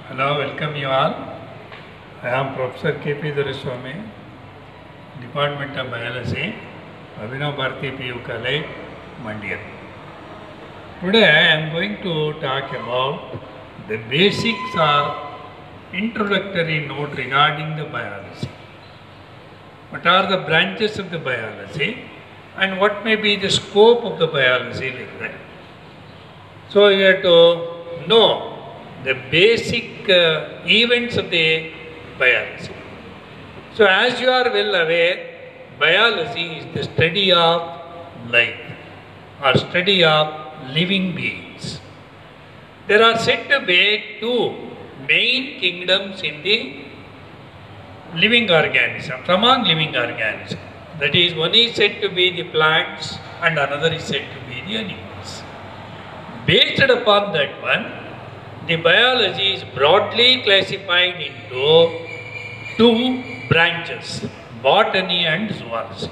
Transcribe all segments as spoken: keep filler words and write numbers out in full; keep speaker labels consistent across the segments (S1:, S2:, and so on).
S1: Hello, welcome you all. I am Professor K P Doraiswamy, Department of Biology, Abhinav Bharati P U College, Mandya. Today I am going to talk about the basics or introductory note regarding the biology. What are the branches of the biology and what may be the scope of the biology like that. So you have to know the basic uh, events of the biology. So as you are well aware, biology is the study of life or study of living beings. There are said to be two main kingdoms in the living organisms, among living organisms. That is, one is said to be the plants and another is said to be the animals. Based upon that one, the biology is broadly classified into two branches, botany and zoology.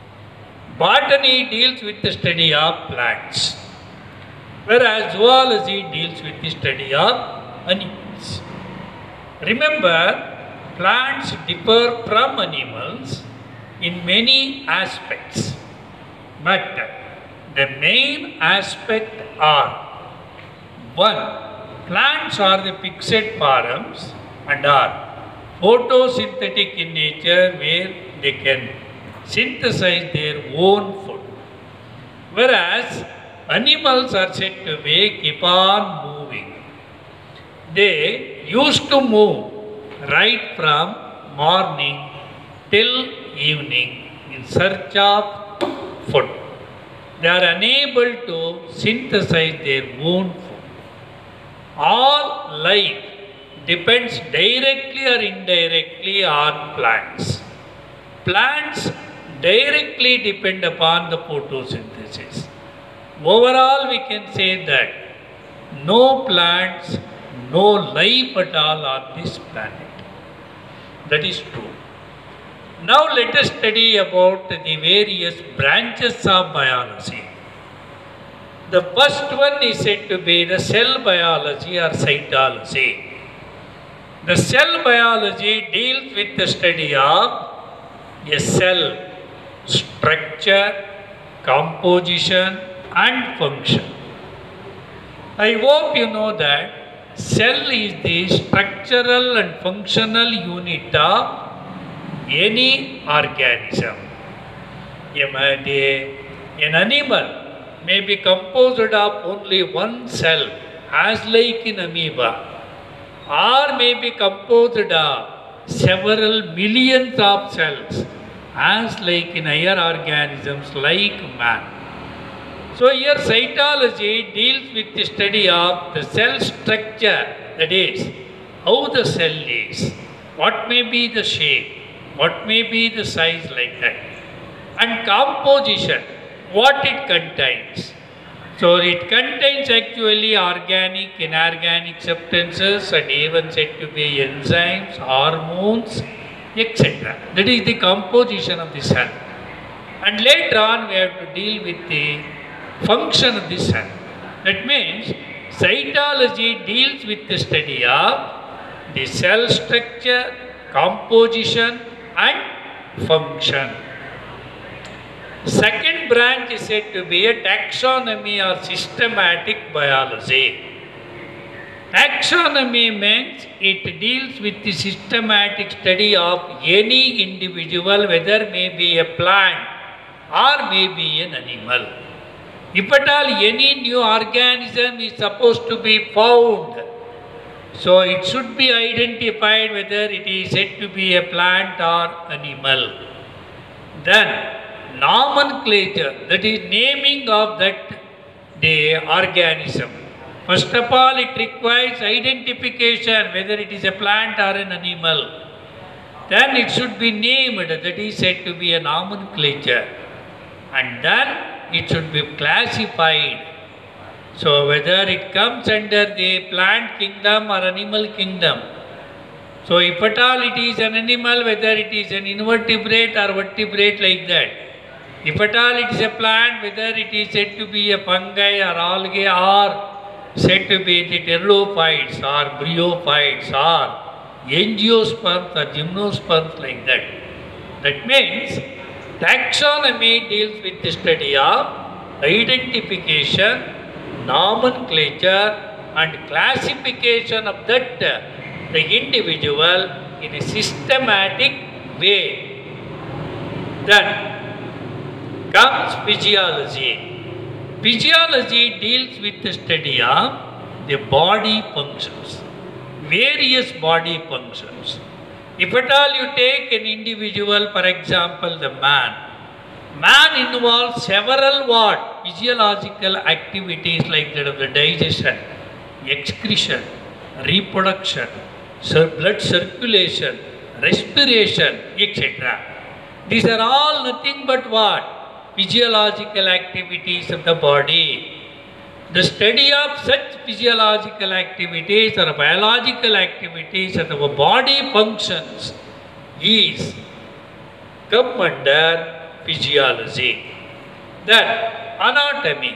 S1: Botany deals with the study of plants, whereas zoology deals with the study of animals. Remember, plants differ from animals in many aspects, but the main aspect are: one, plants are the fixed forms and are photosynthetic in nature, where they can synthesize their own food, whereas animals are said to be keep on moving. They used to move right from morning till evening in search of food. They are unable to synthesize their own food. All life depends directly or indirectly on plants. Plants directly depend upon the photosynthesis. Overall, we can say that no plants, no life at all on this planet. That is true. Now let us study about the various branches of biology. The first one is said to be the cell biology or cytology. The cell biology deals with the study of a cell structure, composition and function. I hope you know that cell is the structural and functional unit of any organism. An animal may be composed of only one cell, as like in amoeba, or may be composed of several millions of cells, as like in higher organisms like man. So here cytology deals with the study of the cell structure, that is, how the cell is, what may be the shape, what may be the size like that, and composition, what it contains. So it contains actually organic, inorganic substances and even said to be enzymes, hormones, et cetera. That is the composition of the cell. And later on we have to deal with the function of the cell. That means cytology deals with the study of the cell structure, composition and function. Second branch is said to be a taxonomy or systematic biology. Taxonomy means it deals with the systematic study of any individual, whether may be a plant or may be an animal. If at all any new organism is supposed to be found, so it should be identified whether it is said to be a plant or animal. Then nomenclature, that is naming of that the organism. First of all, it requires identification whether it is a plant or an animal. Then it should be named, that is said to be a nomenclature. And then it should be classified. So whether it comes under the plant kingdom or animal kingdom. So if at all it is an animal, whether it is an invertebrate or vertebrate like that. If at all it is a plant, whether it is said to be a fungi or algae or said to be the pteridophytes or bryophytes or angiosperms or gymnosperms, like that. That means taxonomy deals with the study of identification, nomenclature and classification of that the individual in a systematic way. Then comes physiology. Physiology deals with the study of the body functions, various body functions. If at all you take an individual, for example, the man, man involves several what? Physiological activities like that of the digestion, excretion, reproduction, blood circulation, respiration, et cetera. These are all nothing but what? Physiological activities of the body. The study of such physiological activities or biological activities of our body functions is come under physiology. Then anatomy.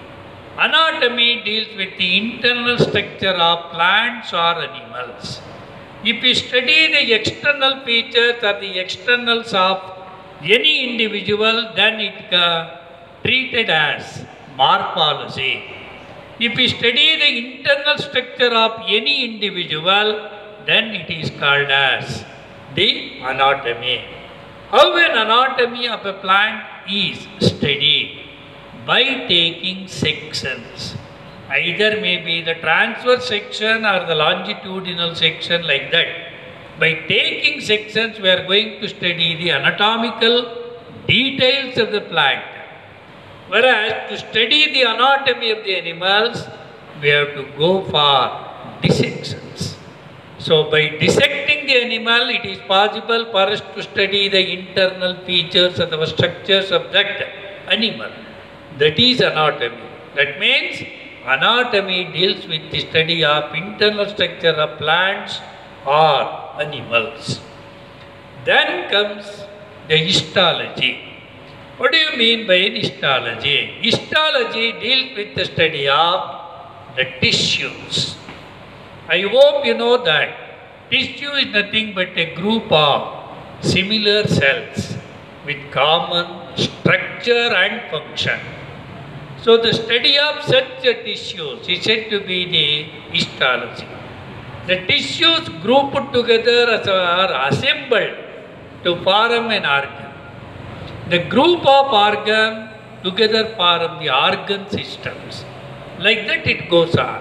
S1: Anatomy deals with the internal structure of plants or animals. If you study the external features or the externals of any individual, then it is treated as morphology. If you study the internal structure of any individual, then it is called as the anatomy. How an anatomy of a plant is studied? By taking sections. Either maybe the transverse section or the longitudinal section, like that. By taking sections, we are going to study the anatomical details of the plant. Whereas to study the anatomy of the animals, we have to go for dissections. So by dissecting the animal, it is possible for us to study the internal features and the structures of that animal. That is anatomy. That means anatomy deals with the study of internal structure of plants or animals. Then comes the histology. What do you mean by histology? Histology deals with the study of the tissues. I hope you know that tissue is nothing but a group of similar cells with common structure and function. So the study of such tissues is said to be the histology. The tissues grouped together as are assembled to form an organ. The group of organs together form the organ systems. Like that it goes on.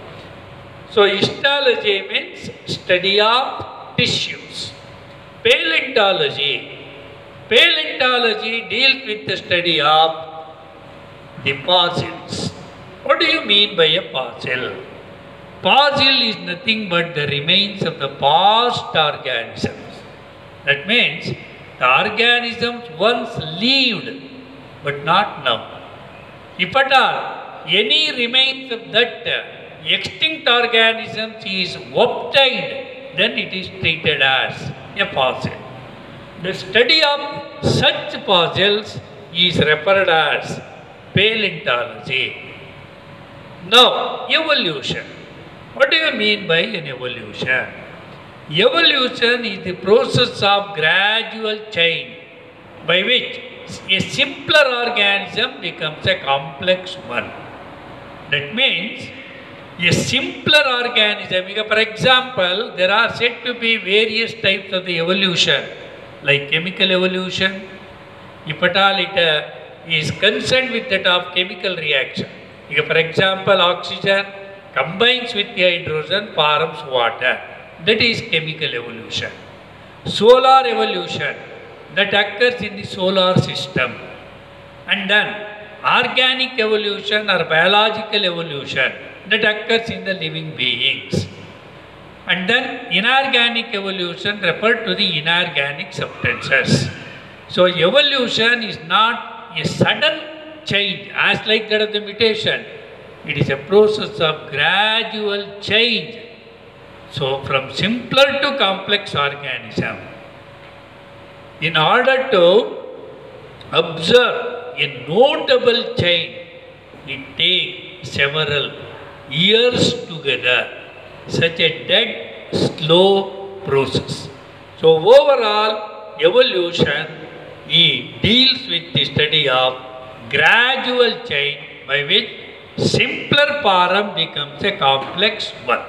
S1: So histology means study of tissues. Paleontology. Paleontology deals with the study of the fossils. What do you mean by a fossil? Fossil is nothing but the remains of the past organisms. That means the organisms once lived, but not now. If at all any remains of that extinct organisms is obtained, then it is treated as a fossil. The study of such fossils is referred as paleontology. Now, evolution. What do you mean by an evolution? Evolution is the process of gradual change by which a simpler organism becomes a complex one. That means a simpler organism, for example, there are said to be various types of the evolution, like chemical evolution. If at all it uh, is concerned with that of chemical reaction. For example, oxygen combines with the hydrogen, forms water. That is chemical evolution. Solar evolution, that occurs in the solar system. And then organic evolution or biological evolution, that occurs in the living beings. And then inorganic evolution referred to the inorganic substances. So evolution is not a sudden change as like that of the mutation. It is a process of gradual change. So from simpler to complex organism. In order to observe a notable change, it takes several years together. Such a dead, slow process. So overall, evolution it deals with the study of gradual change by which simpler form becomes a complex one.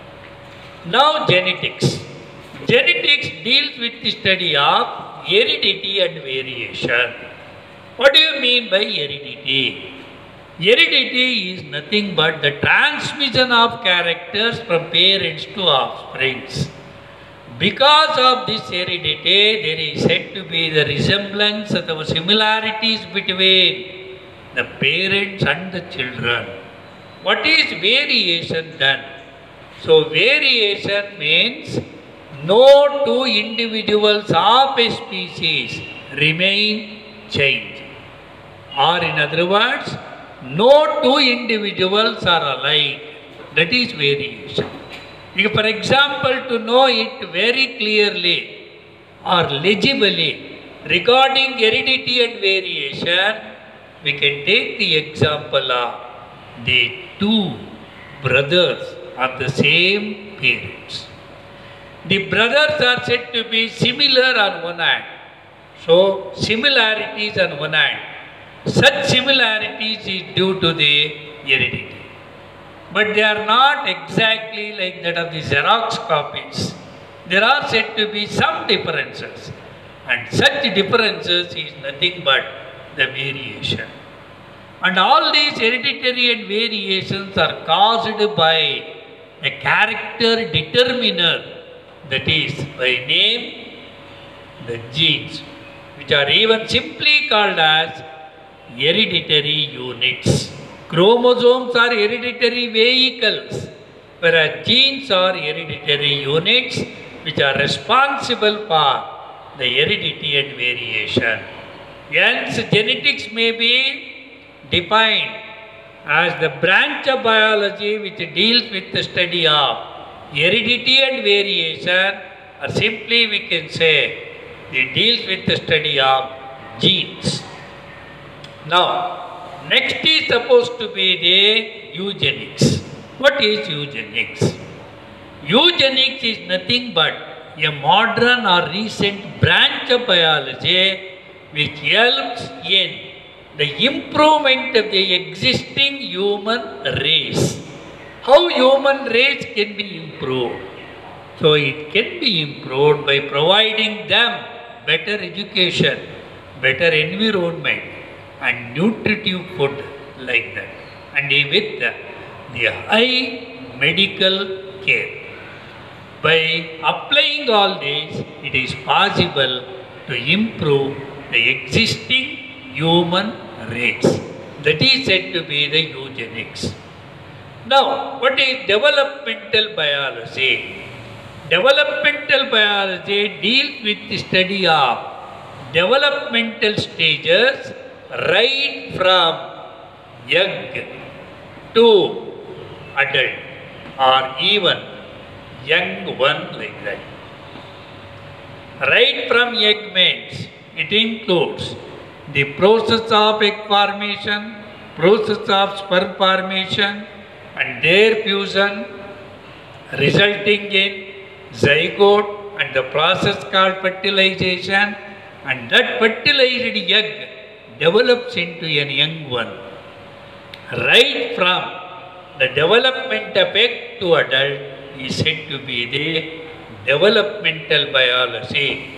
S1: Now genetics. Genetics deals with the study of heredity and variation. What do you mean by heredity? Heredity is nothing but the transmission of characters from parents to offsprings. Because of this heredity, there is said to be the resemblance of the similarities between the parents and the children. What is variation then? So variation means no two individuals of a species remain changed. Or in other words, no two individuals are alike. That is variation. If, for example, to know it very clearly or legibly regarding heredity and variation, we can take the example of the two brothers of the same parents. The brothers are said to be similar on one hand. So, similarities on one hand. Such similarities is due to the heredity. But they are not exactly like that of the Xerox copies. There are said to be some differences. And such differences is nothing but the variation. And all these hereditary and variations are caused by a character determiner, that is by name the genes, which are even simply called as hereditary units. Chromosomes are hereditary vehicles, whereas genes are hereditary units which are responsible for the heredity and variation. Hence, genetics may be defined as the branch of biology which deals with the study of heredity and variation, or simply we can say it deals with the study of genes. Now, next is supposed to be the eugenics. What is eugenics? Eugenics is nothing but a modern or recent branch of biology which helps in the improvement of the existing human race. How human race can be improved? So it can be improved by providing them better education, better environment, and nutritive food like that, and with the, the high medical care. By applying all this, it is possible to improve the existing human race. That is said to be the eugenics. Now, what is developmental biology? Developmental biology deals with the study of developmental stages right from egg to adult, or even young one like that. Right from egg means it includes the process of egg formation, process of sperm formation, and their fusion resulting in zygote, and the process called fertilization, and that fertilized egg develops into a young one. Right from the development of egg to adult is said to be the developmental biology.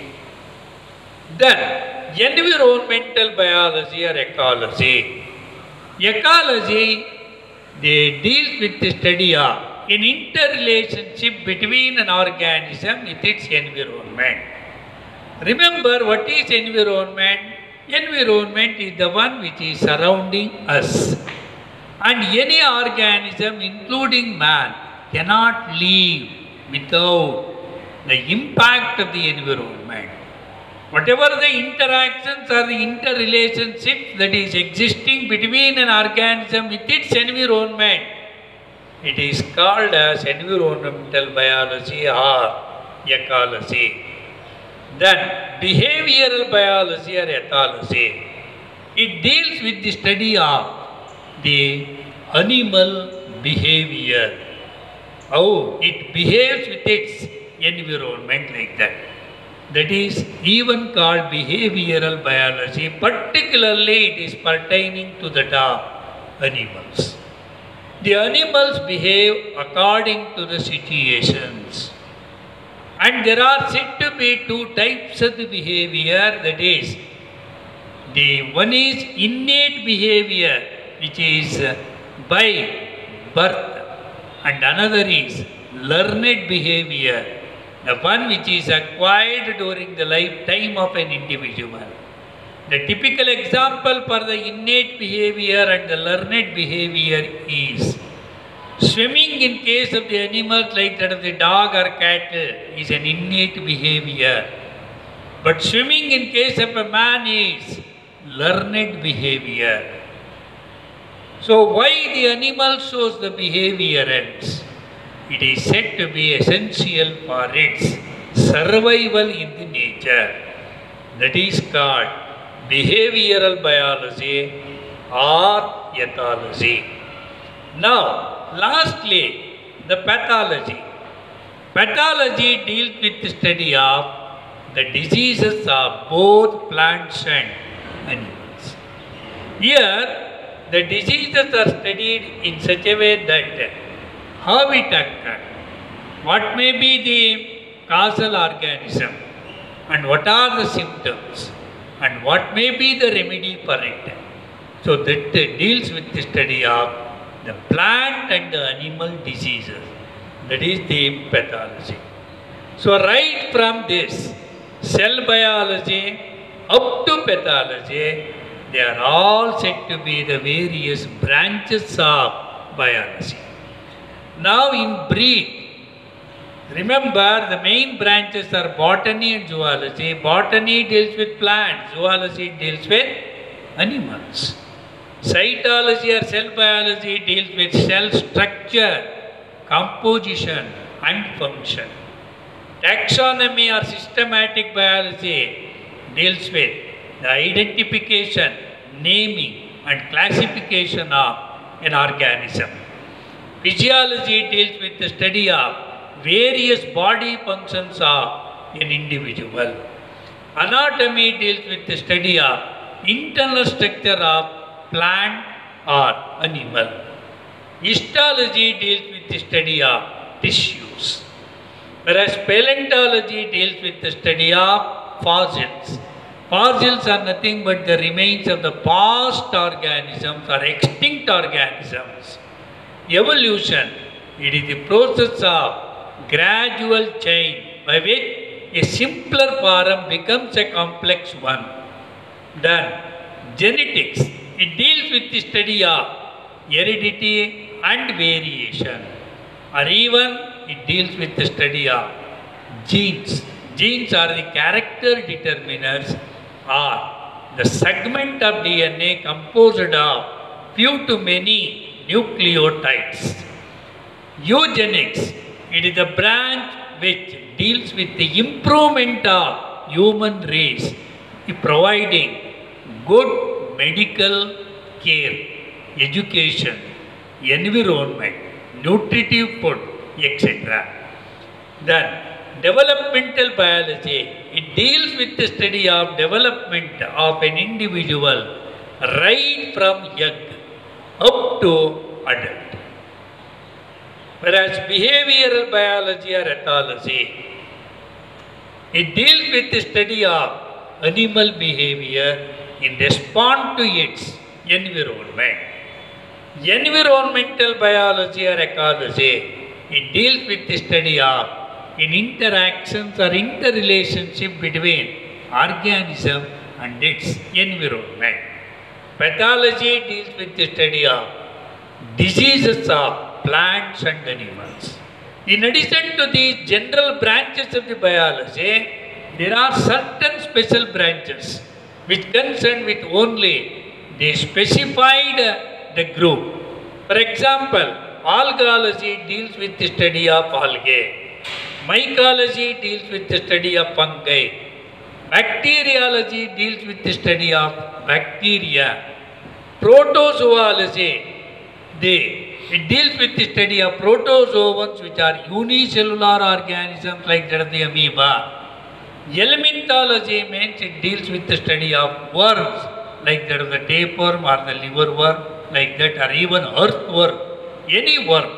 S1: Then, environmental biology or ecology. Ecology, they deal with the study of an interrelationship between an organism with its environment. Remember, what is environment? Environment is the one which is surrounding us. And any organism, including man, cannot live without the impact of the environment. Whatever the interactions or the interrelationship that is existing between an organism with its environment, it is called as environmental biology or ecology. Then, behavioral biology or ethology. It deals with the study of the animal behavior, how it behaves with its environment like that. That is even called behavioral biology. Particularly it is pertaining to the animals. The animals behave according to the situations. And there are said to be two types of the behavior, that is, the one is innate behavior, which is by birth, and another is learned behavior, the one which is acquired during the lifetime of an individual. The typical example for the innate behavior and the learned behavior is swimming in case of the animals like that of the dog or cat is an innate behavior. But swimming in case of a man is learned behavior. So why the animal shows the behaviorance? It is said to be essential for its survival in the nature. That is called behavioral biology or ethology. Now, lastly, the pathology. Pathology deals with the study of the diseases of both plants and animals. Here, the diseases are studied in such a way that how it occurs, what may be the causal organism, and what are the symptoms, and what may be the remedy for it. So that deals with the study of the plant and the animal diseases. That is the pathology. So right from this cell biology up to pathology, they are all said to be the various branches of biology. Now in brief, remember the main branches are botany and zoology. Botany deals with plants, zoology deals with animals. Cytology or cell biology deals with cell structure, composition and function. Taxonomy or systematic biology deals with the identification, naming and classification of an organism. Physiology deals with the study of various body functions of an individual. Anatomy deals with the study of internal structure of plant or animal. Histology deals with the study of tissues. Whereas paleontology deals with the study of fossils. Fossils are nothing but the remains of the past organisms or extinct organisms. Evolution, it is the process of gradual change by which a simpler form becomes a complex one. Then genetics, it deals with the study of heredity and variation, or even it deals with the study of genes. Genes are the character determiners or the segment of D N A composed of few to many nucleotides. Eugenics, it is the branch which deals with the improvement of human race, providing good medical care, education, environment, nutritive food, et cetera. Then developmental biology, it deals with the study of development of an individual right from young up to adult. Whereas behavioral biology or ethology, it deals with the study of animal behavior in response to its environment. Environmental biology or ecology, it deals with the study of in interactions or interrelationship between organism and its environment. Pathology deals with the study of diseases of plants and animals. In addition to these general branches of the biology, there are certain special branches which concern with only the specified uh, the group. For example, algology deals with the study of algae. Mycology deals with the study of fungi. Bacteriology deals with the study of bacteria. Protozoology, the
S2: It deals with the study of protozoans, which are unicellular organisms like that of the amoeba. Elementology means it deals with the study of worms, like that of the tapeworm or the liverworm, like that, or even earthworm, any worm.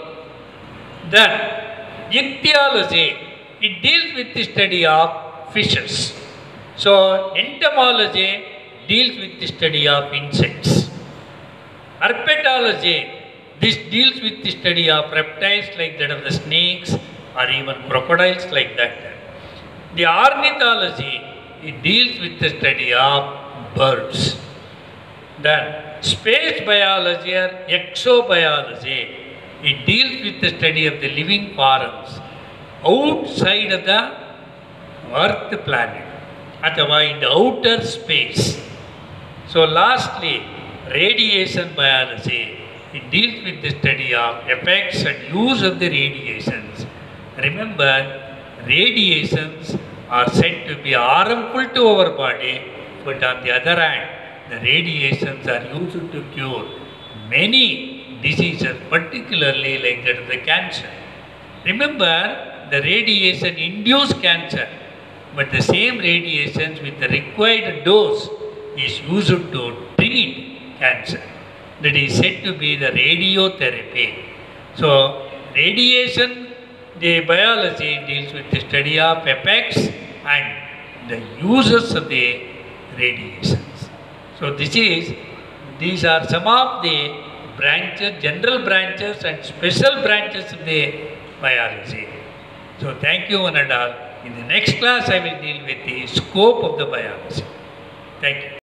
S2: Then, ichthyology, it deals with the study of fishes. So, entomology deals with the study of insects. Herpetology, this deals with the study of reptiles like that of the snakes or even crocodiles like that. The ornithology, it deals with the study of birds. Then space biology or exobiology, it deals with the study of the living forms outside of the Earth planet, or in the outer space. So lastly, radiation biology, it deals with the study of effects and use of the radiations. Remember, radiations are said to be harmful to our body, but on the other hand, the radiations are used to cure many diseases, particularly like that of the cancer. Remember, the radiation induces cancer, but the same radiations with the required dose is used to treat cancer. That is said to be the radiotherapy. So, radiation, the biology deals with the study of effects and the uses of the radiations. So, this is, these are some of the branches, general branches and special branches of the biology. So, thank you one and all. In the next class, I will deal with the scope of the biology. Thank you.